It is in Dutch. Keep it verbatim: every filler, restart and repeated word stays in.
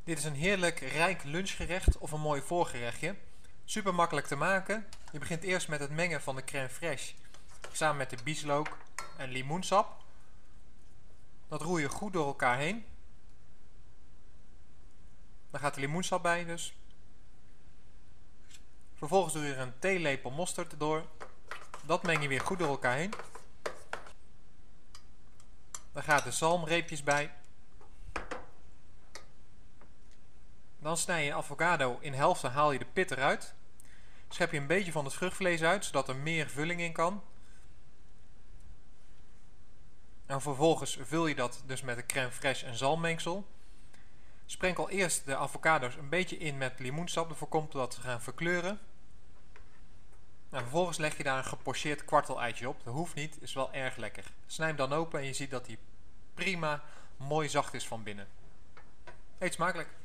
Dit is een heerlijk rijk lunchgerecht of een mooi voorgerechtje. Super makkelijk te maken. Je begint eerst met het mengen van de crème fraîche samen met de bieslook en limoensap. Dat roer je goed door elkaar heen. Dan gaat de limoensap bij dus. Vervolgens doe je er een theelepel mosterd door. Dat meng je weer goed door elkaar heen. Dan gaat de zalmreepjes bij. Dan snij je avocado in helften, haal je de pit eruit. Schep je een beetje van het vruchtvlees uit, zodat er meer vulling in kan. En vervolgens vul je dat dus met de crème fraîche en zalmmengsel. Sprenkel eerst de avocado's een beetje in met limoensap, dat voorkomt dat ze gaan verkleuren. En vervolgens leg je daar een gepocheerd kwartel-eitje op. Dat hoeft niet, is wel erg lekker. Snij hem dan open en je ziet dat hij prima mooi zacht is van binnen. Eet smakelijk!